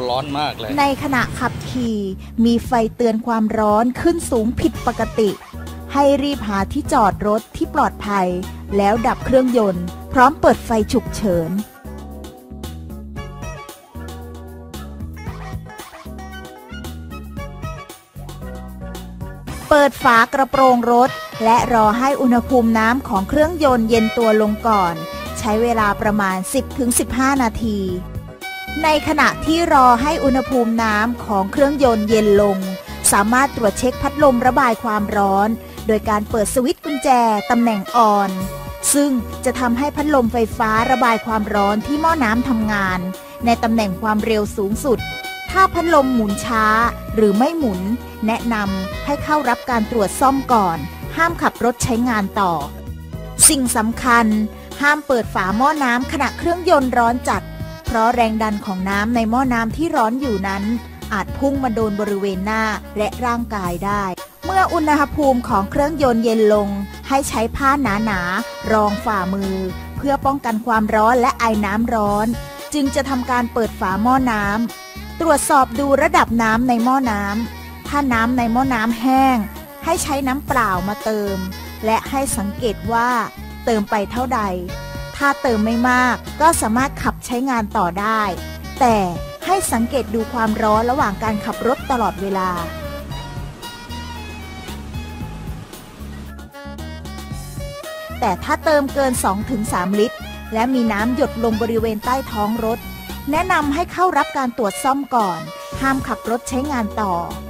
ร้อนมากเลยในขณะขับขี่มีไฟเตือนความร้อนขึ้นสูงผิดปกติให้รีบหาที่จอดรถที่ปลอดภัยแล้วดับเครื่องยนต์พร้อมเปิดไฟฉุกเฉินเปิดฝากระโปรงรถและรอให้อุณหภูมิน้ำของเครื่องยนต์เย็นตัวลงก่อนใช้เวลาประมาณ 10-15 นาทีในขณะที่รอให้อุณหภูมิน้ำของเครื่องยนต์เย็นลงสามารถตรวจเช็คพัดลมระบายความร้อนโดยการเปิดสวิตช์กุญแจตำแหน่งออนซึ่งจะทำให้พัดลมไฟฟ้าระบายความร้อนที่หม้อน้ำทำงานในตำแหน่งความเร็วสูงสุดถ้าพัดลมหมุนช้าหรือไม่หมุนแนะนำให้เข้ารับการตรวจซ่อมก่อนห้ามขับรถใช้งานต่อสิ่งสำคัญห้ามเปิดฝาหม้อน้ำขณะเครื่องยนต์ร้อนจัดเพราะแรงดันของน้ำในหม้อน้ำที่ร้อนอยู่นั้นอาจพุ่งมาโดนบริเวณหน้าและร่างกายได้เมื่ออุณหภูมิของเครื่องยนต์เย็นลงให้ใช้ผ้าหนาๆรองฝ่ามือเพื่อป้องกันความร้อนและไอน้ำร้อนจึงจะทำการเปิดฝาหม้อน้ำตรวจสอบดูระดับน้ำในหม้อน้ำถ้าน้ำในหม้อน้ำแห้งให้ใช้น้ำเปล่ามาเติมและให้สังเกตว่าเติมไปเท่าใดถ้าเติมไม่มากก็สามารถขับใช้งานต่อได้แต่ให้สังเกตดูความร้อนระหว่างการขับรถตลอดเวลาแต่ถ้าเติมเกิน 2-3 ลิตรและมีน้ำหยดลงบริเวณใต้ท้องรถแนะนำให้เข้ารับการตรวจซ่อมก่อนห้ามขับรถใช้งานต่อ